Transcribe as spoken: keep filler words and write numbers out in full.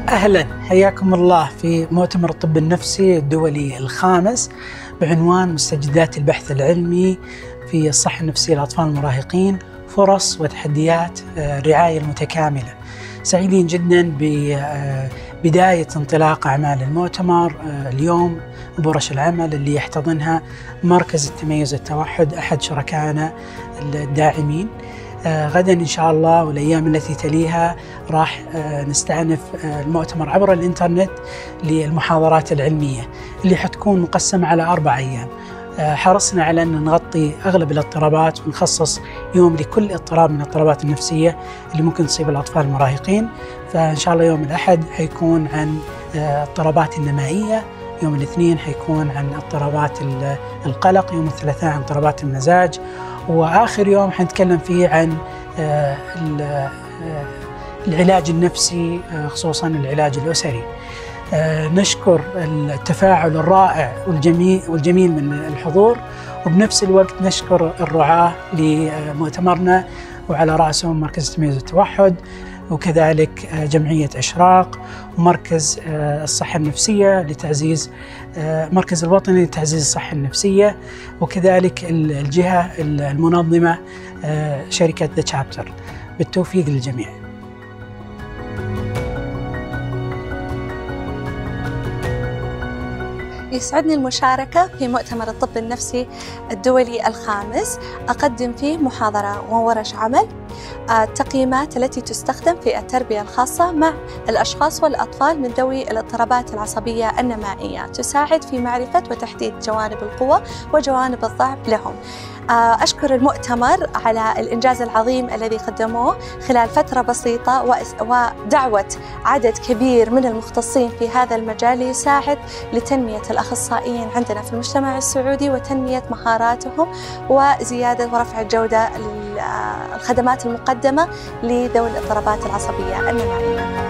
أهلا، حياكم الله في مؤتمر الطب النفسي الدولي الخامس بعنوان مستجدات البحث العلمي في الصحة النفسية للأطفال المراهقين، فرص وتحديات الرعاية المتكاملة. سعيدين جدا ببداية انطلاق أعمال المؤتمر اليوم بورش العمل اللي يحتضنها مركز التميز والتوحد أحد شركائنا الداعمين. آه غدا إن شاء الله والأيام التي تليها راح آه نستأنف آه المؤتمر عبر الإنترنت للمحاضرات العلمية اللي حتكون مقسمة على أربع أيام. آه حرصنا على أن نغطي أغلب الاضطرابات ونخصص يوم لكل اضطراب من الاضطرابات النفسية اللي ممكن تصيب الأطفال المراهقين. فإن شاء الله يوم الأحد حيكون عن آه اضطرابات النمائية، يوم الاثنين حيكون عن اضطرابات القلق، يوم الثلاثاء عن اضطرابات المزاج، وآخر يوم حنتكلم فيه عن العلاج النفسي خصوصا العلاج الأسري. نشكر التفاعل الرائع والجميل والجميل من الحضور، وبنفس الوقت نشكر الرعاة لمؤتمرنا وعلى رأسهم مركز التميز والتوحد، وكذلك جمعية أشراق، ومركز الصحة النفسية لتعزيز مركز الوطني لتعزيز الصحة النفسية، وكذلك الجهة المنظمة شركة ذا تشابتر. بالتوفيق للجميع. يسعدني المشاركة في مؤتمر الطب النفسي الدولي الخامس، أقدم فيه محاضرة وورش عمل التقييمات التي تستخدم في التربية الخاصة مع الأشخاص والأطفال من ذوي الاضطرابات العصبية النمائية، تساعد في معرفة وتحديد جوانب القوة وجوانب الضعف لهم. أشكر المؤتمر على الإنجاز العظيم الذي قدموه خلال فترة بسيطة، ودعوة عدد كبير من المختصين في هذا المجال ليساعد لتنمية الأخصائيين عندنا في المجتمع السعودي وتنمية مهاراتهم وزيادة ورفع الجودة للخدمات المقدمة لذوي الاضطرابات العصبية النمائية.